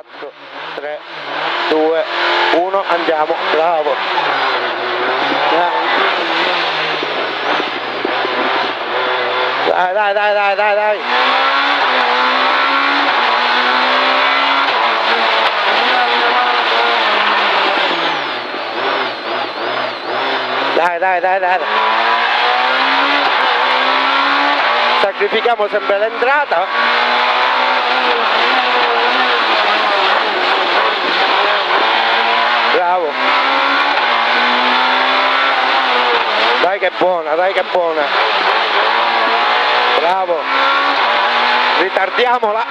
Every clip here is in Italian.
4, 3, 2, 1, andiamo, bravo. Dai, dai, dai, dai, dai, dai. Dai, dai, dai, dai. Sacrifichiamo sempre l'entrata. Bravo. Dai che è buona, dai che è buona. Bravo. Ritardiamola.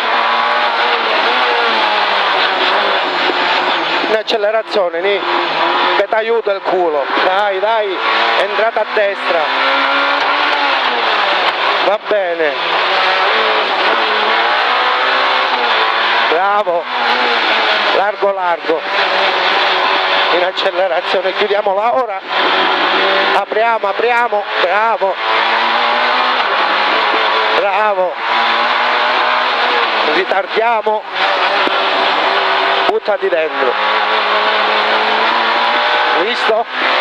In accelerazione, Ni. Che ti aiuta il culo. Dai, dai. Entrata a destra. Va bene. Bravo. Largo, largo. In accelerazione, chiudiamola ora. Apriamo, apriamo. Bravo. Bravo. Ritardiamo. Buttati dentro. Visto?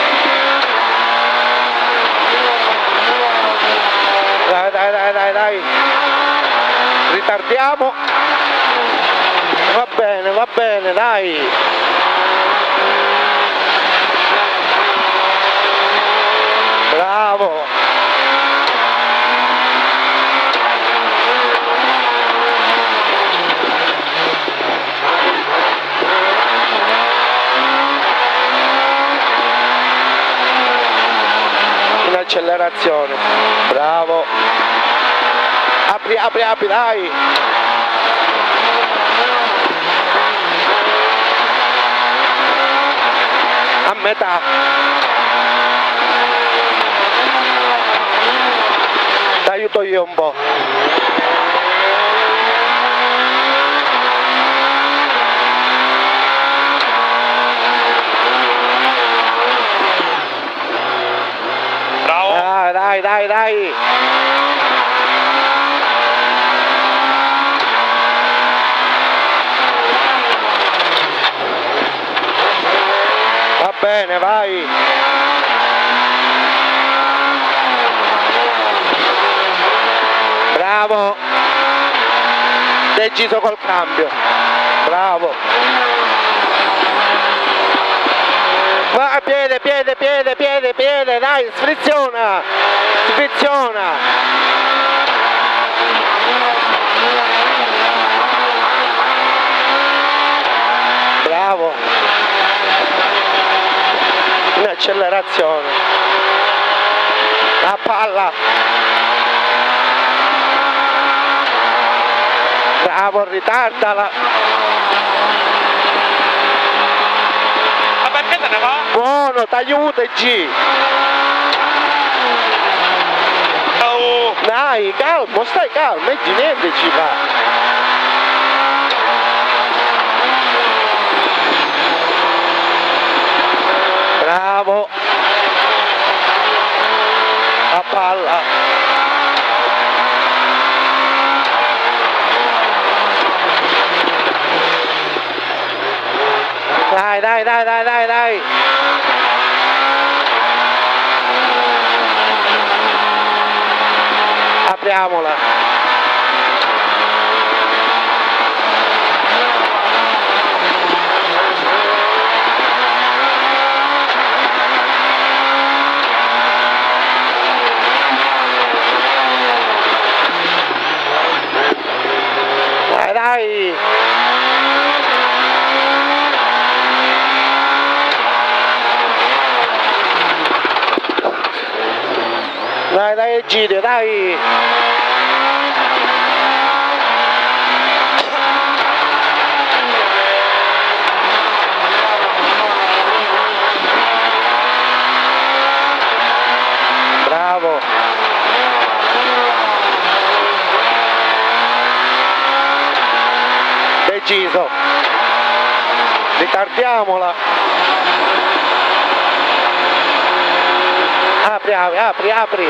Dai, dai, dai, dai, dai. Ritardiamo. Va bene, dai. Bravo. In accelerazione. Bravo. Apri, apri, apri, dai. A metà. Ti aiuto io un po'. Bravo. Dai, dai, dai. Va bene, vai. Bravo. Deciso col cambio. Bravo. Va, piede, piede, piede, piede, piede, dai, sfriziona. Sfriziona. Bravo. In accelerazione. La palla. Bravo, ritardala. Ma perché te ne va? Buono, t'aiuta G. Oh. Dai, calmo, stai calmo, e niente ci va. Bravo. La palla. Dai, dai, dai, dai, dai, dai. Apriamola. Dai, dai. Dai, dai, Egidio, dai! Bravo! Deciso! Ritardiamola! Apri, apri, apri, apri!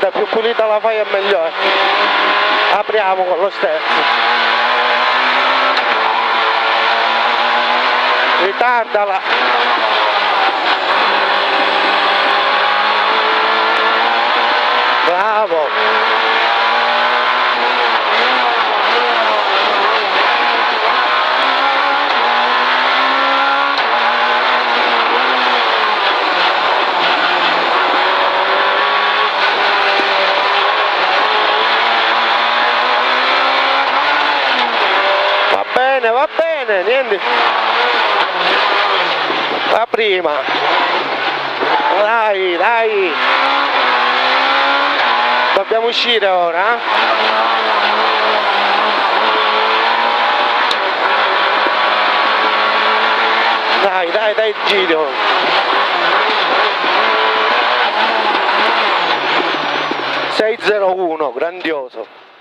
guarda, più pulita la fai è meglio. Apriamo con lo sterzo. Ritardala. Bravo. Va bene, niente. La prima. Dai, dai. Dobbiamo uscire ora. Dai, dai, dai il giro. (6:01), grandioso.